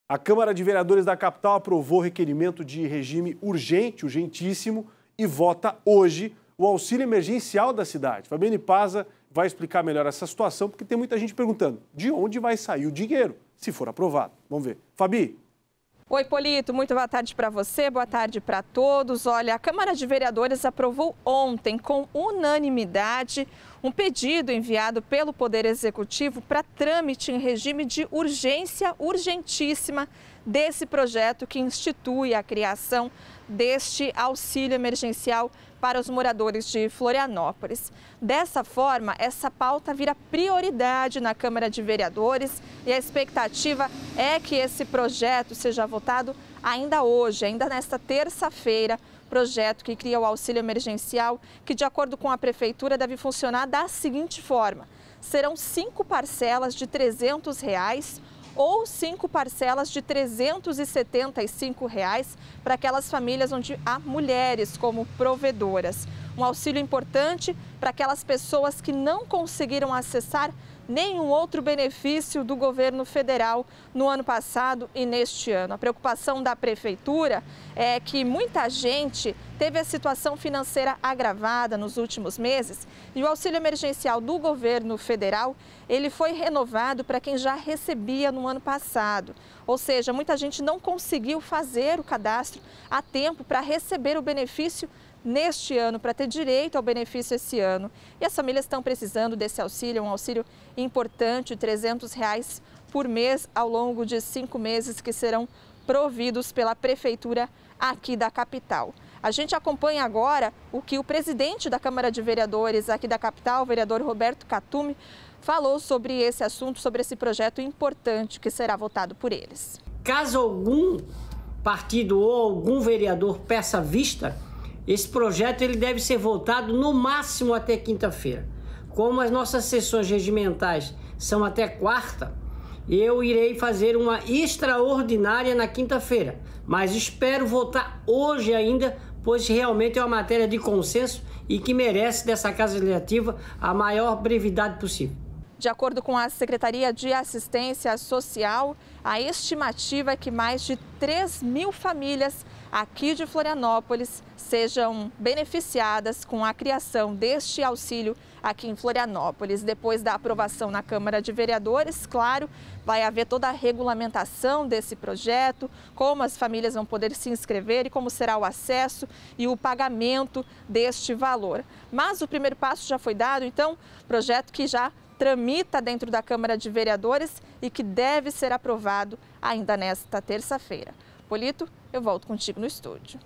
A Câmara de Vereadores da capital aprovou o requerimento de regime urgentíssimo, e vota hoje o auxílio emergencial da cidade. Fabiane Paza vai explicar melhor essa situação, porque tem muita gente perguntando de onde vai sair o dinheiro, se for aprovado. Vamos ver. Fabi. Oi, Polito, muito boa tarde para você, boa tarde para todos. Olha, a Câmara de Vereadores aprovou ontem, com unanimidade, um pedido enviado pelo Poder Executivo para trâmite em regime de urgência urgentíssima desse projeto que institui a criação deste auxílio emergencial para os moradores de Florianópolis. Dessa forma, essa pauta vira prioridade na Câmara de Vereadores e a expectativa é que esse projeto seja votado ainda hoje, ainda nesta terça-feira. Projeto que cria o auxílio emergencial, que de acordo com a Prefeitura deve funcionar da seguinte forma: serão 5 parcelas de R$ 300 ou 5 parcelas de R$ 375 para aquelas famílias onde há mulheres como provedoras. Um auxílio importante para aquelas pessoas que não conseguiram acessar nenhum outro benefício do governo federal no ano passado e neste ano. A preocupação da Prefeitura é que muita gente teve a situação financeira agravada nos últimos meses e o auxílio emergencial do governo federal, ele foi renovado para quem já recebia no ano passado. Ou seja, muita gente não conseguiu fazer o cadastro a tempo para receber o benefício neste ano, para ter direito ao benefício esse ano. E as famílias estão precisando desse auxílio, um auxílio importante, R$ 300 por mês ao longo de 5 meses que serão providos pela Prefeitura aqui da capital. A gente acompanha agora o que o presidente da Câmara de Vereadores aqui da capital, o vereador Roberto Catume, falou sobre esse assunto, sobre esse projeto importante que será votado por eles. Caso algum partido ou algum vereador peça vista, esse projeto ele deve ser votado no máximo até quinta-feira. Como as nossas sessões regimentais são até quarta, eu irei fazer uma extraordinária na quinta-feira. Mas espero votar hoje ainda, pois realmente é uma matéria de consenso e que merece dessa Casa Legislativa a maior brevidade possível. De acordo com a Secretaria de Assistência Social, a estimativa é que mais de 3.000 famílias aqui de Florianópolis sejam beneficiadas com a criação deste auxílio aqui em Florianópolis. Depois da aprovação na Câmara de Vereadores, claro, vai haver toda a regulamentação desse projeto, como as famílias vão poder se inscrever e como será o acesso e o pagamento deste valor. Mas o primeiro passo já foi dado, então, projeto que já tramita dentro da Câmara de Vereadores e que deve ser aprovado ainda nesta terça-feira. Polito, eu volto contigo no estúdio.